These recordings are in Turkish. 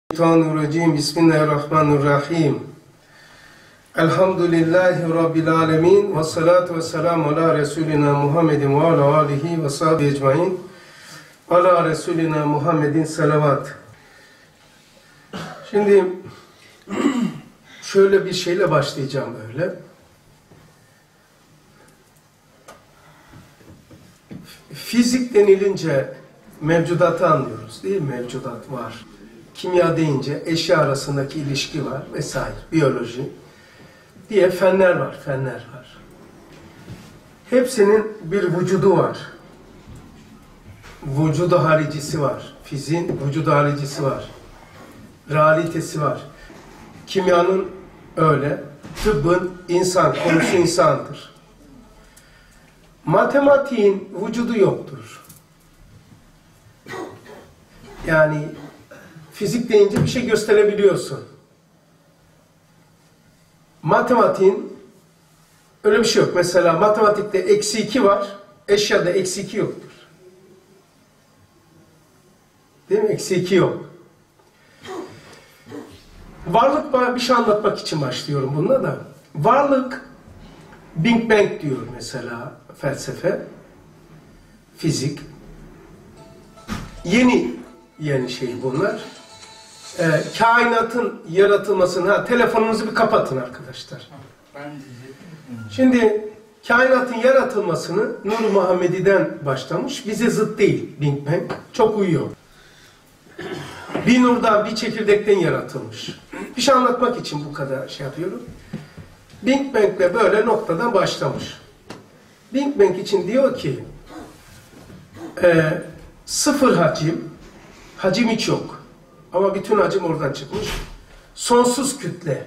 Şeytanirracim. Bismillahirrahmanirrahim. Elhamdülillahi Rabbil alemin. Ve salatu ve selamu ala Resulina Muhammedin ve ala alihi ve sahbihi ecmain. Ala Resulina Muhammedin salavat. Şimdi şöyle bir şeyle başlayacağım böyle. Fizik denilince mevcudatı anlıyoruz değil mi? Mevcudat var. Kimya deyince eşya arasındaki ilişki var vesaire. Biyoloji diye fenler var, Hepsinin bir vücudu var. Vücudu haricisi var. Fiziğin vücudu haricisi var. Realitesi var. Kimyanın öyle. Tıbbın insan, konusu insandır. Matematiğin vücudu yoktur. Yani fizik deyince bir şey gösterebiliyorsun. Matematiğin öyle bir şey yok. Mesela matematikte -2 var, eşyada -2 yoktur. Değil mi? -2 yok. Varlık, bir şey anlatmak için başlıyorum bununla da. Varlık, Big Bang diyor mesela felsefe, fizik. Yeni şey bunlar. Kainatın yaratılmasını, telefonunuzu bir kapatın arkadaşlar. Şimdi kainatın yaratılmasını Nur-u Muhammedi'den başlamış. Bize zıt değil Big Bang. Çok uyuyor. Bir nurdan, bir çekirdekten yaratılmış. Bir şey anlatmak için bu kadar şey yapıyorum. Big Bang'le böyle noktadan başlamış. Big Bang için diyor ki sıfır hacim hiç yok. Ama bütün hacim oradan çıkmış. Sonsuz kütle.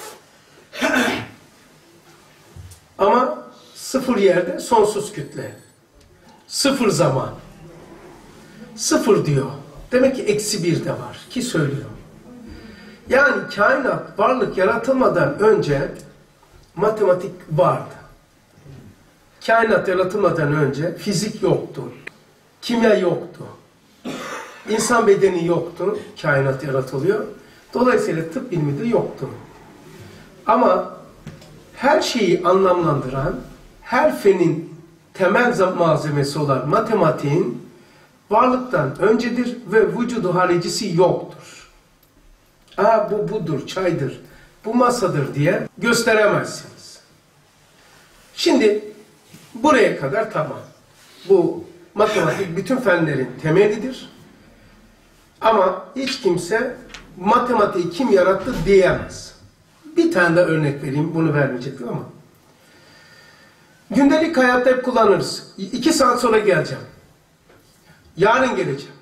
Ama sıfır yerde sonsuz kütle. Sıfır zaman. Sıfır diyor. Demek ki -1 de var ki söylüyor. Yani kainat, varlık yaratılmadan önce matematik vardı. Kainat yaratılmadan önce fizik yoktu. Kimya yoktu. İnsan bedeni yoktu. Kainat yaratılıyor. Dolayısıyla tıp bilimi de yoktu. Ama her şeyi anlamlandıran, her fenin temel malzemesi olan matematiğin varlıktan öncedir ve vücudu haricisi yoktur. Bu budur, çaydır, bu masadır diye gösteremezsiniz. Şimdi buraya kadar tamam. Bu matematik bütün fenlerin temelidir. Ama hiç kimse matematiği kim yarattı diyemez. Bir tane de örnek vereyim. Bunu vermeyecektim ama. Gündelik hayatta hep kullanırız. 2 saat sonra geleceğim. Yarın geleceğim.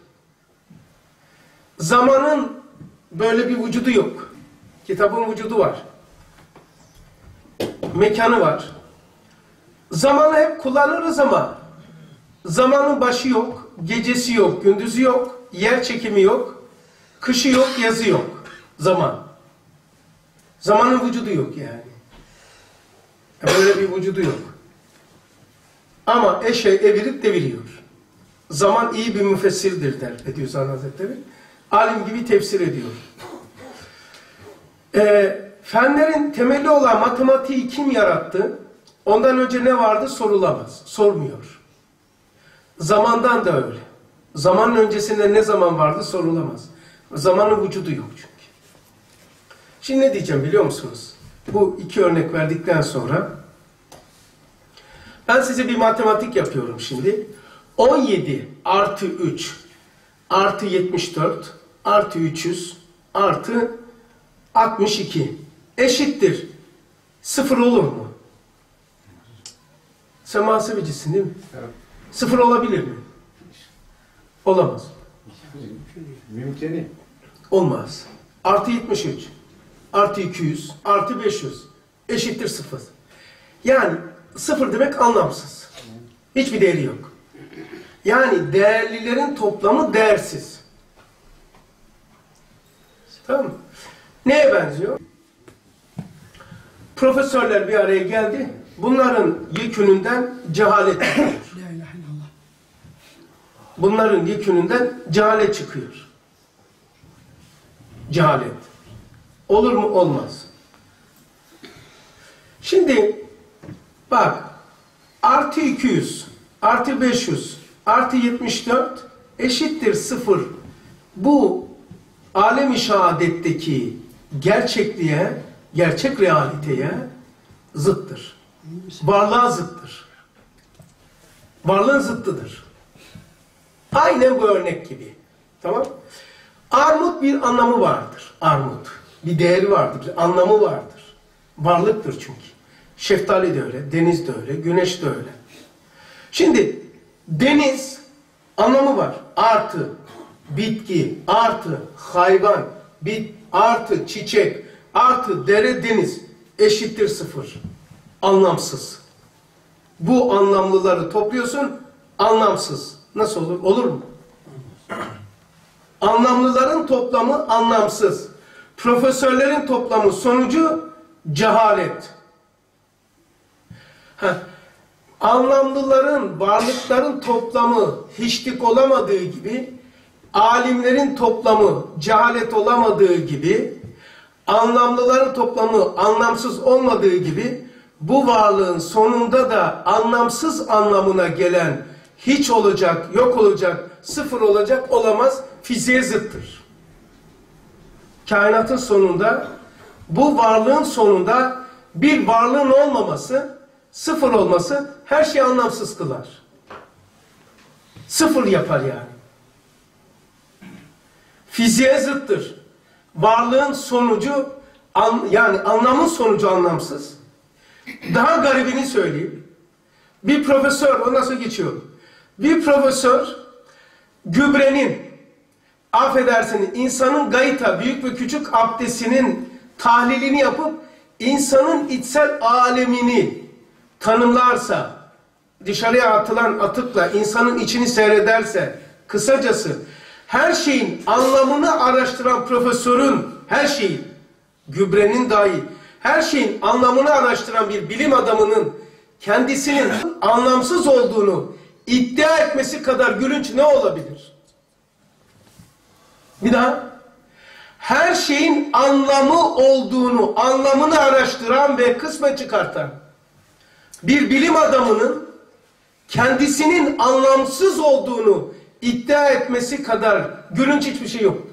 Zamanın böyle bir vücudu yok. Kitabın vücudu var. Mekanı var. Zamanı hep kullanırız ama zamanın başı yok, gecesi yok, gündüzü yok, yer çekimi yok, kışı yok, yazı yok. Zaman. Zamanın vücudu yok yani. Böyle bir vücudu yok. Ama eşeği evirip deviriyor. Zaman iyi bir müfessirdir der Bediüzzaman Hazretleri. Alim gibi tefsir ediyor. Fenlerin temeli olan matematiği kim yarattı? Ondan önce ne vardı sorulamaz. Sormuyor. Zamandan da öyle. Zamanın öncesinde ne zaman vardı sorulamaz. Zamanın vücudu yok çünkü. Şimdi ne diyeceğim biliyor musunuz? Bu 2 örnek verdikten sonra ben size bir matematik yapıyorum şimdi. 17 artı 3 artı 74 artı 300 artı 62 eşittir. 0 olur mu? Sen muhasebecisin değil mi? Evet. 0 olabilir mi? Olamaz. Mümkün. Olmaz. Artı 73 artı 200 artı 500 eşittir 0. Yani 0 demek anlamsız. Hiçbir değeri yok. Yani değerlilerin toplamı değersiz. Tamam mı? Neye benziyor? Profesörler bir araya geldi. Bunların yekününden cehalet çıkıyor. Bunların yekününden cehalet çıkıyor. Cehalet. Olur mu? Olmaz. Şimdi bak, artı 200 artı 500 artı 74 eşittir 0. Bu alem-i şehadetteki gerçekliğe, gerçek realiteye zıttır. Varlığa zıttır. Varlığın zıttıdır. Aynen bu örnek gibi. Tamam? Armut bir anlamı vardır. Armut. Bir değeri vardır. Bir anlamı vardır. Varlıktır çünkü. Şeftali de öyle, deniz de öyle, güneş de öyle. Şimdi deniz anlamı var. Artı bitki, artı hayvan, artı çiçek, artı dere, deniz eşittir 0. Anlamsız. Bu anlamlıları topluyorsun, anlamsız. Nasıl olur? Olur mu? Anlamlıların toplamı anlamsız. Profesörlerin toplamı sonucu cehalet. Anlamlıların, varlıkların toplamı hiçlik olamadığı gibi, alimlerin toplamı cehalet olamadığı gibi, anlamlıların toplamı anlamsız olmadığı gibi, bu varlığın sonunda da anlamsız anlamına gelen hiç olacak, yok olacak, 0 olacak, olamaz, fiziğe zıttır. Kainatın sonunda, bu varlığın sonunda bir varlığın olmaması, 0 olması her şeyi anlamsız kılar. 0 yapar yani. Fiziğe zıttır. Varlığın sonucu, yani anlamın sonucu anlamsız. Daha garibini söyleyeyim. Bir profesör, ondan sonra geçiyorum. Bir profesör, gübrenin, affedersiniz, insanın gayta, büyük ve küçük abdestinin tahlilini yapıp, insanın içsel alemini tanımlarsa, dışarıya atılan atıkla insanın içini seyrederse, kısacası her şeyin anlamını araştıran profesörün, her şeyin, gübrenin dahi, her şeyin anlamını araştıran bir bilim adamının kendisinin anlamsız olduğunu iddia etmesi kadar gülünç ne olabilir? Bir daha. Her şeyin anlamı olduğunu, anlamını araştıran ve kısmen çıkartan bir bilim adamının kendisinin anlamsız olduğunu iddia etmesi kadar gülünç hiçbir şey yoktur.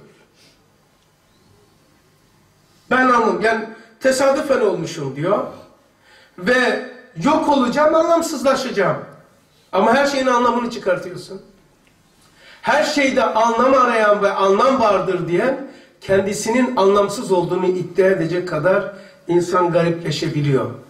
Ben anladım. Yani tesadüfen olmuşum diyor. Ve yok olacağım, anlamsızlaşacağım. Ama her şeyin anlamını çıkartıyorsun. Her şeyde anlam arayan ve anlam vardır diyen, kendisinin anlamsız olduğunu iddia edecek kadar insan garipleşebiliyor.